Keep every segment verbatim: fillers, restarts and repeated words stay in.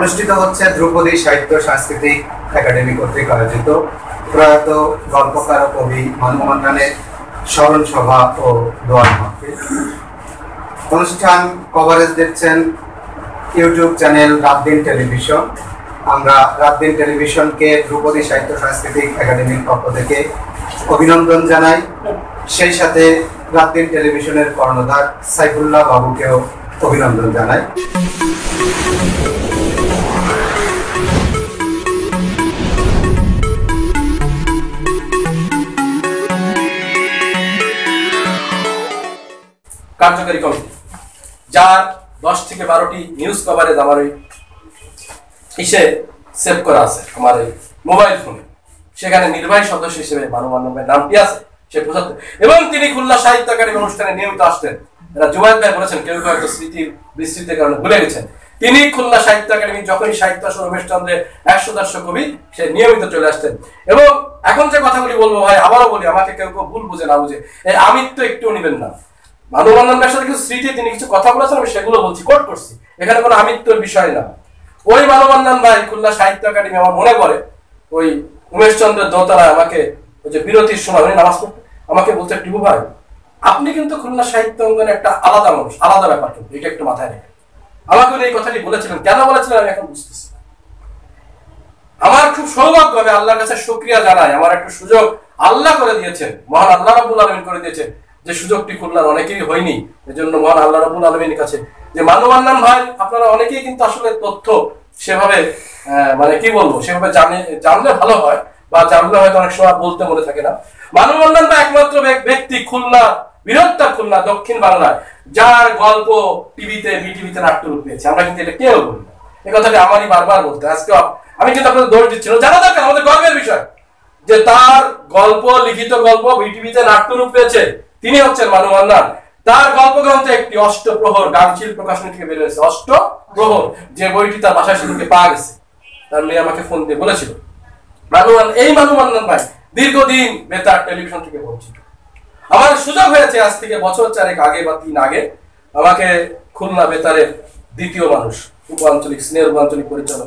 অনুষ্ঠিত হচ্ছে ধ্রুপদী সাহিত্য সাংস্কৃতিক একাডেমি কর্তৃক আয়োজিত প্রয়াত গল্পকার ও কবি মানু মান্নানের স্মরণ সভা ও দোয়া মাহফিল। অনুষ্ঠান কভারেজ দিচ্ছেন ইউটিউব চ্যানেল রাতদিন টেলিভিশন। আমরা রাতদিন টেলিভিশনকে ধ্রুপদী সাহিত্য সাংস্কৃতিক একাডেমির পক্ষ থেকে অভিনন্দন জানাই। সেই সাথে রাতদিন টেলিভিশনের কর্ণধার সাইফুল্লাহ বাবুকেও অভিনন্দন জানাই। কার্যকারী কমিটি, যার দশ থেকে বারোটি নিউজ কভারেজ আমার ওই ইসে সেভ করা আছে আমার এই মোবাইল ফোনে। সেখানে নির্বাহী সদস্য হিসেবে মানু মান্নানের নামটি আছে সে পঁচাত্তর, এবং তিনি খুলনা সাহিত্য একাডেমি অনুষ্ঠানে নিয়মিত আসতেন। এরা জুবায়ের ভাই বলেছেন, কেউ কেউ হয়তো স্মৃতির বিস্তৃতির কারণে ভুলে গেছেন। তিনি খুলনা সাহিত্য একাডেমি যখনই সাহিত্য আসর রমেশ চন্দ্রের একশো দর্শ কবি সে নিয়মিত চলে আসতেন। এবং এখন যে কথাগুলি বলবো ভাই, আবারও বলি, আমাকে কেউ কেউ ভুল বুঝে না বুঝে এই আমিত্ব একটুও নেবেন না। মানু মান্নানের সাথে কিছু স্মৃতি, তিনি কিছু কথা বলেছেন, আমি সেগুলো বলছি, কোট করছি, এখানে কোনো আমিত্বর বিষয় না। ওই মানু মান্নান ভাই খুলনা সাহিত্য একাডেমি, আমার মনে পড়ে ওই উমেশ চন্দ্রের দোতলায় আমাকে ওই যে বিরতির সময় উনি নামাজ পড়তে আমাকে বলতে, টিপু ভাই আপনি কিন্তু খুলনা সাহিত্য অঙ্গনে একটা আলাদা মানুষ, আলাদা ব্যাপার, কিন্তু এটা একটু মাথায় রেখে। আমাকে উনি এই কথাটি বলেছিলেন, কেন বলেছিলেন আমি এখন বুঝতেছি। আমার খুব সৌভাগ্য, আমি আল্লাহর কাছে শুকরিয়া জানাই, আমার একটা সুযোগ আল্লাহ করে দিয়েছেন, মহান আল্লাহ রাব্বুল আলামিন করে দিয়েছেন, যে সুযোগটি খুলনার অনেকেরই হয়নি। এজন্য মহান আল্লাহ রাব্বুল আলামিনের কাছে যে মানু মান্নান ভাই, আপনারা অনেকেই কিন্তু আসলে তথ্য সেভাবে মানে কি বলবো সেভাবে জানে, জানলে ভালো হয়, বা জানলে হয়তো অনেক সময় বলতে মনে থাকে না। মানু মান্নান ভাই একমাত্র ব্যক্তি খুলনা, বৃহত্তর খুলনা, দক্ষিণ বাংলায়, যার গল্প টিভিতে বিটিভিতে নাট্যরূপ পেয়েছে। আমরা কিন্তু এটা কেউ বলি না, এই কথাটা আমারই বারবার বলতে। আজকে আমি কিন্তু আপনাদের দোষ দিচ্ছি না, জানা দরকার, আমাদের গর্বের বিষয় যে তার গল্প, লিখিত গল্প বিটিভিতে নাট্যরূপ পেয়েছে। তিনি হচ্ছেন মানু মান্নান। তার গল্পগ্রন্থে একটি অষ্টপ্রহর গানশীল প্রকাশনী থেকে বের হয়েছে, অষ্টপ্রহর, যে বইটি তার বাসায় সেদিকে পাওয়া গেছে। তার মেয়ে আমাকে ফোন দিয়ে বলেছিল, মানু মান্নান, এই মানু মান্নান ভাই দীর্ঘদিন বেতার টেলিভিশন থেকে বঞ্চিত। আমার সুযোগ হয়েছে আজ থেকে বছর চারেক আগে বা তিন আগে, আমাকে খুলনা বেতারের দ্বিতীয় মানুষ, উপ-আঞ্চলিক স্নেহ উপ-আঞ্চলিক পরিচালক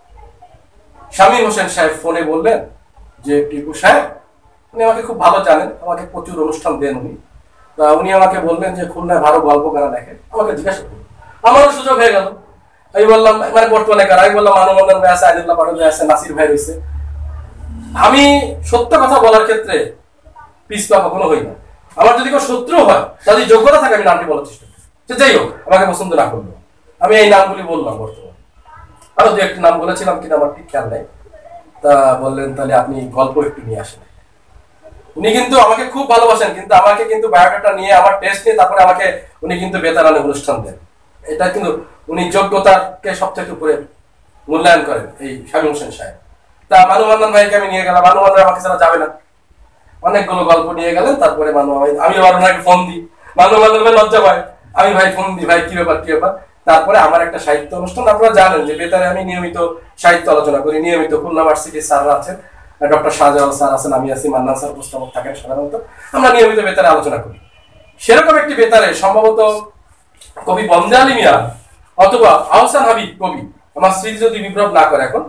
শামীম হোসেন সাহেব ফোনে বললেন যে, টিপু সাহেব, উনি আমাকে খুব ভালো জানেন, আমাকে প্রচুর অনুষ্ঠান দেন উনি। তা উনি আমাকে বললেন যে খুলনায় ভালো গল্প কারা দেখেন, আমাকে জিজ্ঞাসা করলেন। আমারও সুযোগ হয়ে গেল। আমি বললাম, মানে বর্তমানে কারা? আমি বললাম মানু মান্নান ভাই আছে, আইনুল্লাহ পাঠক ভাই আছে, নাসির ভাই রয়েছে। আমি সত্য কথা বলার ক্ষেত্রে পিছপা কখনো হই না। আমার যদি কেউ শত্রু হয়, যদি যোগ্যতা থাকে, আমি নামটি বলার চেষ্টা করি। সে যাই হোক, আমাকে পছন্দ না করলো, আমি এই নামগুলি বললাম। বর্তমানে আরো দু একটি নাম বলেছিলাম, কিন্তু আমার ঠিক খেয়াল নেই। তা বললেন, তাহলে আপনি গল্প একটু নিয়ে আসেন। উনি কিন্তু আমাকে খুব ভালোবাসেন, কিন্তু আমাকে কিন্তু বায়োডাটা নিয়ে, আমার টেস্ট নিয়ে, তারপরে আমাকে উনি কিন্তু বেতারানে অনুষ্ঠান দেন। এটা কিন্তু উনি যোগ্যতাকে সবচেয়ে উপরে মূল্যায়ন করেন, এই শামীম হোসেন সাহেব। তা মানু মান্নান ভাইকে আমি নিয়ে গেলাম। মানু মান্নান আমাকে ছাড়া যাবে না, অনেকগুলো গল্প নিয়ে গেলেন। তারপরে মানু আমি আবার ওনাকে ফোন দিই, মানু মান্নান ভাই লজ্জা পায়, আমি ভাই ফোন দিই, ভাই কি ব্যাপার কি ব্যাপার। তারপরে আমার একটা সাহিত্য অনুষ্ঠান, আপনারা জানেন যে বেতারে আমি নিয়মিত সাহিত্য আলোচনা করি, নিয়মিত খুলনা ভার্সিটির স্যাররা আছেন, ডক্টর শাহজালাল স্যার আছেন, আমি আছি, মান্নান স্যার উপস্থাপক থাকেন সাধারণত, আমরা নিয়মিত বেতারে আলোচনা করি। সেরকম একটি বেতারে সম্ভবত কবি বন্দে আলী মিয়া অথবা আহসান হাবিব কবি, আমার স্মৃতি যদি বিভ্রম না করে এখন,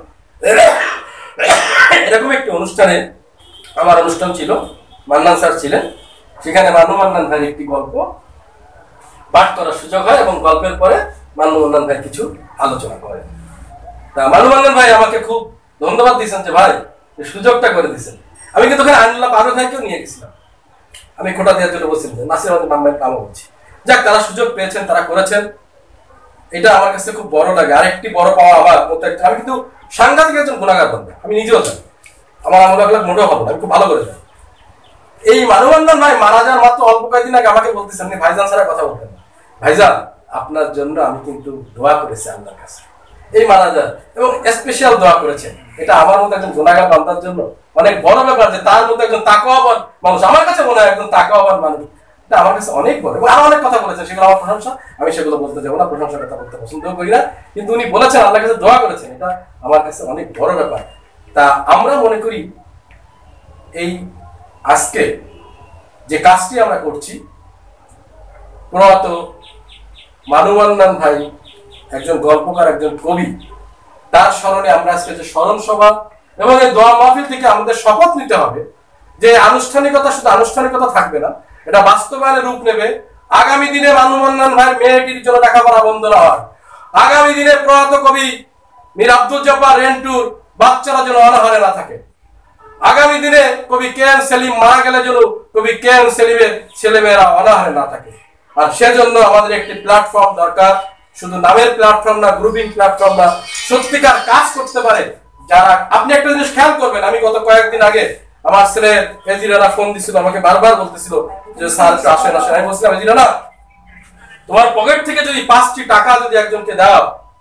এরকম একটি অনুষ্ঠানে আমার অনুষ্ঠান ছিল, মান্নান স্যার ছিলেন। সেখানে মানু মান্নান ভাই একটি গল্প পাঠ করার সুযোগ হয়, এবং গল্পের পরে মানু মান্নান ভাই কিছু আলোচনা করেন। তা মানু মান্নান ভাই আমাকে খুব ধন্যবাদ দিয়েছেন যে ভাই সুযোগটা করে দিয়েছেন। আমি কিন্তু ওখানে আইনুল্লাহ পারো ভাইকেও নিয়ে গেছিলাম, আমি খোটা দেওয়ার জন্য বলছিলাম, নাসির আমাদের নাম ভাইয়ের নামও বলছি। যাক, তারা সুযোগ পেয়েছেন, তারা করেছেন, এটা আমার কাছে খুব বড় লাগে। আরেকটি বড় পাওয়া আমার মতো, আমি কিন্তু সাংঘাতিক একজন গুণাগার বান্ধব, আমি নিজেও জানি, আমার আমল আখলাক মোটেও ভালো না, আমি খুব ভালো করে জানি। এই মানু মান্নান ভাই মারা যাওয়ার মাত্র অল্প কয়েকদিন আগে আমাকে বলতেছেন, আপনি ভাইজান ছাড়া কথা বলতেন না, ভাইজান আপনার জন্য আমি কিন্তু দোয়া করেছি আল্লাহর কাছে, এই মারা যান, এবং স্পেশাল দোয়া করেছেন। এটা আমার মতো একজন গুণাগার বান্দার জন্য অনেক বড় ব্যাপার, যে তার মতো একজন তাকওয়াবান মানুষ, আমার কাছে মনে হয় একজন তাকওয়াবান মানুষ, এটা আমার কাছে অনেক বড়। এবং আরো অনেক কথা বলেছেন, সেগুলো আমার প্রশংসা, আমি সেগুলো বলতে যাবো না, প্রশংসার কথা বলতে পছন্দও করি না, কিন্তু উনি বলেছেন আল্লাহর কাছে দোয়া করেছেন, এটা আমার কাছে অনেক বড় ব্যাপার। তা আমরা মনে করি এই আজকে যে কাজটি আমরা করছি, প্রয়াত মানু মান্নান ভাই একজন গল্পকার, একজন কবি, তার স্মরণে আমরা আজকে যে স্মরণ সভা এবং এই দোয়া মাহফিল থেকে আমাদের শপথ নিতে হবে যে আনুষ্ঠানিকতা শুধু আনুষ্ঠানিকতা থাকবে না, এটা বাস্তবায়নের রূপ নেবে। আগামী দিনে মানববন্ধন ভাইয়ের মেয়েটির জন্য লেখাপড়া বন্ধ না হয়, আগামী দিনে প্রয়াত কবি মীর আব্দুল জব্বার রেন্টুর বাচ্চারা যেন অনাহারে না থাকে, আগামী দিনে কবি কে এম সেলিম মারা গেলে যেন কবি কে এম সেলিমের ছেলেমেয়েরা অনাহারে না থাকে। আর সেজন্য আমাদের একটি প্ল্যাটফর্ম দরকার, শুধু নামের প্ল্যাটফর্ম না, গ্রুপিং প্ল্যাটফর্ম না, সত্যিকার কাজ করতে পারে যারা। আপনি একটা জিনিস খেয়াল করবেন, আমি গত কয়েকদিন আগে আমার ছেলে এজিরানা ফোন দিছিল, আমাকে বারবার বলতেছিল যে স্যার একটু আসেন আসেন। আমি বলছিলাম এজিরানা, তোমার পকেট থেকে যদি পাঁচটি টাকা যদি একজনকে দাও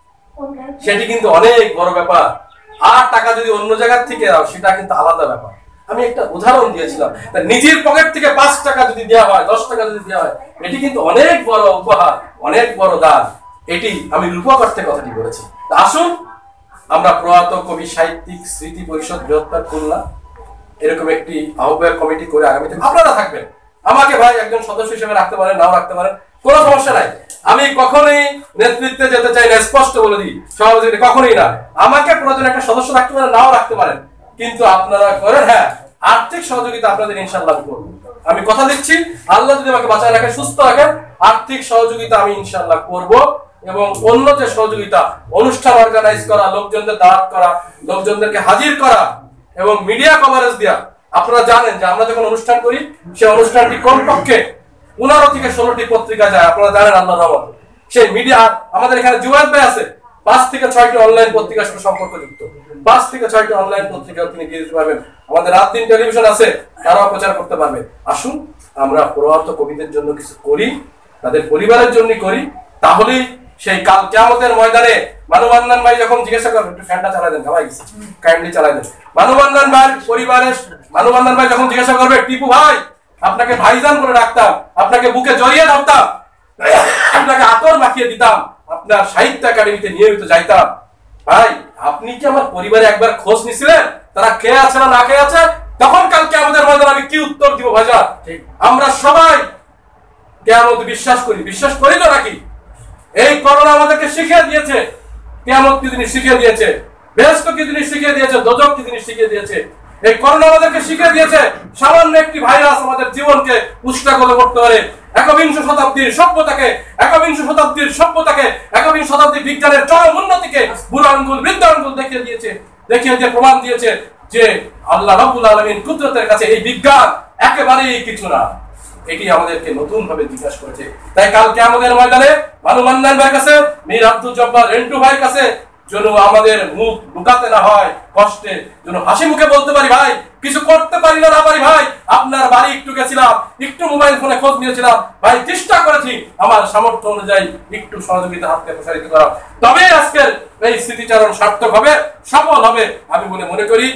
সেটি কিন্তু অনেক বড় ব্যাপার, আর টাকা যদি অন্য জায়গা থেকে দাও সেটা কিন্তু আলাদা ব্যাপার। আমি একটা উদাহরণ দিয়েছিলাম, নিজের পকেট থেকে পাঁচ টাকা যদি দেওয়া হয়, দশ টাকা যদি দেওয়া হয়, এটি কিন্তু অনেক বড় উপহার, অনেক বড় দান। এটি আমি রূপকর্তে কথাটি বলেছি। আসুন আমরা প্রয়াত কবি সাহিত্যিক স্মৃতি পরিষদ বৃহত্তর খুলনা এরকম একটি আহ্বায়ক কমিটি করে আগামীতে আপনারা থাকবেন। আমাকে ভাই একজন সদস্য হিসেবে রাখতে পারেন, নাও রাখতে পারেন, কোনো সমস্যা নাই। আমি কখনোই নেতৃত্বে যেতে চাই না, স্পষ্ট বলে দিই, সভাপতি কখনোই না। আমাকে প্রয়োজন একটা সদস্য রাখতে পারেন, নাও রাখতে পারেন, কিন্তু আপনারা করেন। হ্যাঁ, আর্থিক সহযোগিতা আপনাদের ইনশাআল্লাহ করব। আমি কথা দিচ্ছি, আল্লাহ যদি আমাকে বাঁচায় রাখেন, সুস্থ রাখেন, আর্থিক সহযোগিতা আমি ইনশাআল্লাহ করব। এবং অন্য যে সহযোগিতা, অনুষ্ঠান অর্গানাইজ করা, লোকজনদের দাওয়াত করা, লোকজনদেরকে হাজির করা এবং মিডিয়া কভারেজ দেওয়া। আপনারা জানেন যে আমরা যখন অনুষ্ঠান করি সেই অনুষ্ঠানটি কমপক্ষে পনেরো থেকে ষোলোটি পত্রিকা যায়, আপনারা জানেন আল্লাহর রহমতে। সেই মিডিয়া, আমাদের এখানে জুবায়ের ভাই আছে, পাঁচ থেকে ছয়টি অনলাইন পত্রিকার সাথে সম্পর্কযুক্ত, পাঁচ থেকে ছয়টি অনলাইন পত্রিকা তিনি দিয়ে দিতে পারবেন। আমাদের রাত দিন টেলিভিশন আছে, তারাও প্রচার করতে পারবে। আসুন আমরা প্রয়াত কবিদের জন্য কিছু করি, তাদের পরিবারের জন্য করি, তাহলেই সেই কাল কিয়ামতের ময়দানে মানববন্ধন ভাই যখন জিজ্ঞাসা করবে, একটু ফ্যানটা চালাই দেন, ভাই কাইন্ডলি চালাই দেন। মানববন্ধন ভাই পরিবারের মানববন্ধন ভাই যখন জিজ্ঞাসা করবে, টিপু ভাই আপনাকে ভাইজান বলে ডাকতাম, আপনাকে বুকে জড়িয়ে ধরতাম, আপনাকে আতর মাখিয়ে দিতাম, আপনার সাহিত্য একাডেমিতে নিয়মিত যাইতাম, ভাই আপনি কি আমার পরিবারে একবার খোঁজ নিছিলেন তারা কে আছে না না কে আছে? তখন কাল কিয়ামতের ময়দানে আমি কি উত্তর দিব ভাইজান? আমরা সবাই কিয়ামত বিশ্বাস করি, বিশ্বাস করি তো নাকি? এই করোনা আমাদেরকে শিখিয়ে দিয়েছে কিয়ামত কি জিনিস শিখিয়ে দিয়েছে, বেহেশত কি জিনিস শিখিয়ে দিয়েছে, দোজখ কি জিনিস শিখিয়ে দিয়েছে। এই করোনা আমাদেরকে শিখিয়ে দিয়েছে সামান্য একটি ভাইরাস আমাদের জীবনকে উষ্ণাগত করতে পারে। একবিংশ শতাব্দীর সভ্যতাকে একবিংশ শতাব্দীর সভ্যতাকে একবিংশ শতাব্দীর বিজ্ঞানের চরম উন্নতিকে বুড়ো আঙ্গুল বৃদ্ধ আঙ্গুল দেখিয়ে দিয়েছে, দেখিয়ে দিয়ে প্রমাণ দিয়েছে যে আল্লাহ রাব্বুল আলামিন কুদরতের কাছে এই বিজ্ঞান একেবারেই কিছু না। এটি আমাদেরকে নতুন ভাবে জিজ্ঞাসা করেছে। তাই কাল কিয়ামতের ময়দানে মানববন্ধন ভাইয়ের কাছে, মীর আব্দুল জব্বার রেন্টু ভাইয়ের কাছে যেন আমাদের মুখ লুকাতে না হয়, কষ্টে যেন হাসি মুখে বলতে পারি, ভাই কিছু করতে পারি না না পারি, ভাই আপনার বাড়ি একটু গেছিলাম, একটু মোবাইল ফোনে খোঁজ নিয়েছিলাম, ভাই চেষ্টা করেছি আমার সামর্থ্য অনুযায়ী একটু সহযোগিতা হাতকে প্রসারিত করা, তবে আজকের এই স্মৃতিচারণ সার্থক হবে, সফল হবে আমি বলে মনে করি।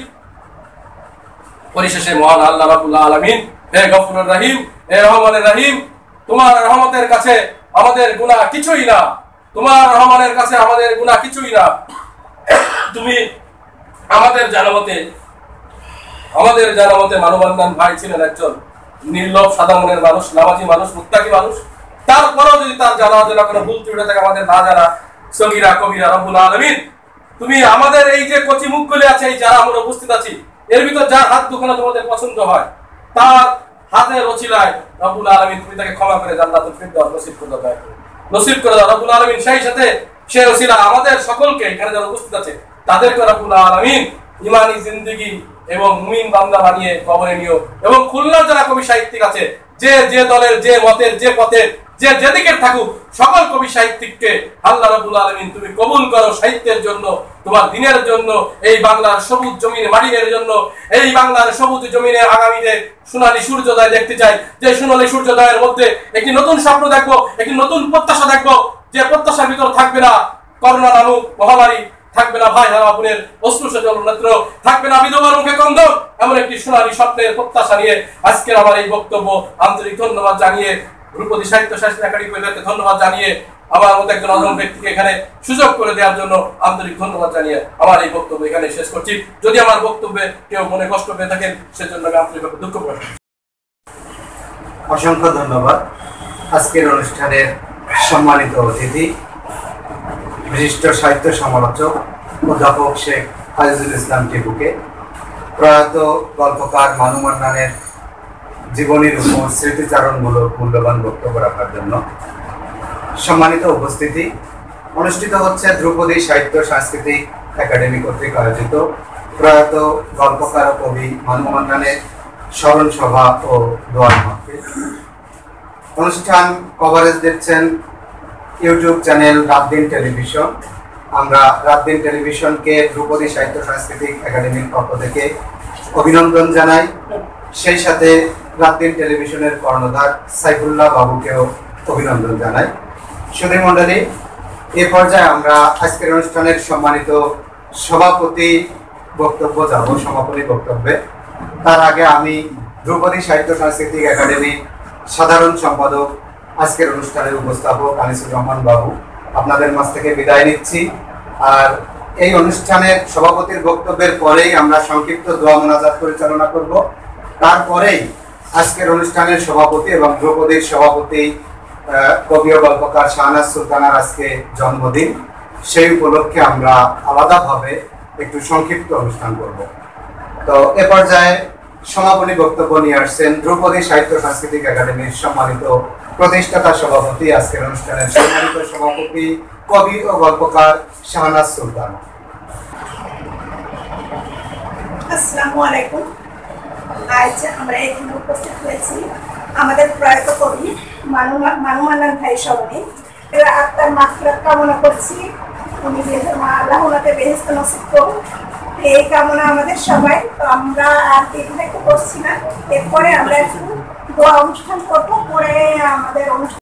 পরিশেষে মহান আল্লাহ রাব্বুল আলামিন, হে গফুরুর রহিম, হে রহমানুর রহিম, তোমার রহমতের কাছে আমাদের গুনাহ কিছুই না, তোমার রহমানের কাছে আমাদের গুনাহ কিছুই না। তুমি আমাদের জানামতে আমাদের জানামতে মানববন্ধন ভাই ছিলেন একজন নির্লোভ সাদা মনের মানুষ, নামাজি মানুষ, মুত্তাকি মানুষ। তারপরেও যদি তার জানা অজানা কোনো ভুল ত্রুটি থাকে, আমাদের না জানা সগীরা কবিরা রব্বুল আলামিন, তুমি আমাদের এই যে কচি মুখগুলি আছে, এই যারা আমরা উপস্থিত আছি, এর ভিতর যার হাত দুখানা তোমাদের পছন্দ হয়, তার হাতের ওসিলায় রব্বুল আলামিন তুমি তাকে ক্ষমা করে জান্নাতুল ফিরদাউস নসিব করে দাও, নসিব করে দাও রব্বুল আলামিন। সেই সাথে সে ওসিলা আমাদের সকলকে এখানে যারা উপস্থিত আছে তাদেরকে রব্বুল আলামিন ইমানি জিন্দেগি এবং মুমিন বান্দা বানিয়ে কবরে নিও। এবং খুলনার যারা কবি সাহিত্যিক আছে, যে যে দলের, যে মতের, যে পথের, যে যেদিকে থাকুক, সকল কবি সাহিত্যিককে আল্লাহ রাব্বুল আলামিন তুমি কবুল করো সাহিত্যের জন্য, তোমার দিনের জন্য, এই বাংলার সবুজ জমিনে মাটির জন্য। এই বাংলার সবুজ জমিনে আগামীতে সোনালী সূর্যোদয় দেখতে চাই, যে সোনালী সূর্যোদয়ের মধ্যে একটি নতুন স্বপ্ন দেখবো, একটি নতুন প্রত্যাশা দেখবো, যে প্রত্যাশার ভিতর থাকবে না করোনা নামক মহামারী, থাকবে না ভাই হারা বোনের অশ্রুসজল নেত্র, থাকবে না বিধবার মুখে কন্দন, এমন একটি সোনালী স্বপ্নের প্রত্যাশা নিয়ে আজকের আমার এই বক্তব্য আন্তরিক ধন্যবাদ জানিয়ে, রূপদী সাহিত্য শাস্ত্র একাডেমি পরিবারকে ধন্যবাদ জানিয়ে, আমার মতো একজন অধম ব্যক্তিকে এখানে সুযোগ করে দেওয়ার জন্য আন্তরিক ধন্যবাদ জানিয়ে আমার এই বক্তব্য এখানে শেষ করছি। যদি আমার বক্তব্যে কেউ মনে কষ্ট পেয়ে থাকেন সেজন্য আমি আন্তরিকভাবে দুঃখ প্রকাশ করছি। অসংখ্য ধন্যবাদ। আজকের অনুষ্ঠানের সম্মানিত অতিথি, বিশিষ্ট সাহিত্য সমালোচক অধ্যাপক শেখ আজিজুল ইসলাম টিপুকে, প্রয়াত গল্পকার মানু মান্নানের জীবনীর উপর স্মৃতিচারণমূলক মূল্যবান বক্তব্য রাখার জন্য সম্মানিত উপস্থিতি। অনুষ্ঠিত হচ্ছে ধ্রুপদী সাহিত্য সাংস্কৃতিক একাডেমি কর্তৃক আয়োজিত প্রয়াত গল্পকার ও কবি মানু মান্নানের স্মরণ সভা ও দোয়া মাহফিল। অনুষ্ঠান কভারেজ দিচ্ছেন ইউটিউব চ্যানেল রাতদিন টেলিভিশন। আমরা রাতদিন টেলিভিশনকে ধ্রুপদী সাহিত্য সাংস্কৃতিক একাডেমির পক্ষ থেকে অভিনন্দন জানাই। সেই সাথে রাতদিন টেলিভিশনের কর্ণধার সাইফুল্লাহ বাবুকেও অভিনন্দন জানাই। সুধী মণ্ডলী, এ পর্যায়ে আমরা আজকের অনুষ্ঠানের সম্মানিত সভাপতি বক্তব্য যাব, সমাপনী বক্তব্যে। তার আগে আমি ধ্রুপদী সাহিত্য সাংস্কৃতিক একাডেমির সাধারণ সম্পাদক, আজকের অনুষ্ঠানের উপস্থাপক আনিসুর রহমান বাবু, আপনাদের মাঝ থেকে বিদায় নিচ্ছি। আর এই অনুষ্ঠানের সভাপতির বক্তব্যের পরেই আমরা সংক্ষিপ্ত দোয়া মোনাজাত পরিচালনা করব। তারপরেই আজকের অনুষ্ঠানের সভাপতি এবং ধ্রুপদীর সভাপতি কবি ও গল্পকার শাহনাজ সুলতানার আজকে জন্মদিন, সেই উপলক্ষে আমরা আলাদাভাবে একটু সংক্ষিপ্ত অনুষ্ঠান করব। তো এ পর্যায়ে সমাপনী বক্তব্য নিয়ে আসছেন ধ্রুপদী সাহিত্য সাংস্কৃতিক একাডেমির সম্মানিত প্রতিষ্ঠাতা সভাপতি, আজকের অনুষ্ঠানের সম্মানিত সভাপতি কবি ও গল্পকার শাহনাজ সুলতানা। আসসালামু আলাইকুম। আজ আমরা এখানে উপস্থিত হয়েছি আমাদের প্রয়াত কবি মানু মানু মান্নান ভাই স্মরণে। এরা আত্মার মাগফিরাত কামনা করছি, উনি আল্লাহ ওনাকে বেহেশত নসিব করুন, এই কামনা আমাদের সবাই। তো আমরা আর দীর্ঘায়িত করছি না, এরপরে আমরা একটু দোয়া অনুষ্ঠান করবো, পরে আমাদের অনুষ্ঠান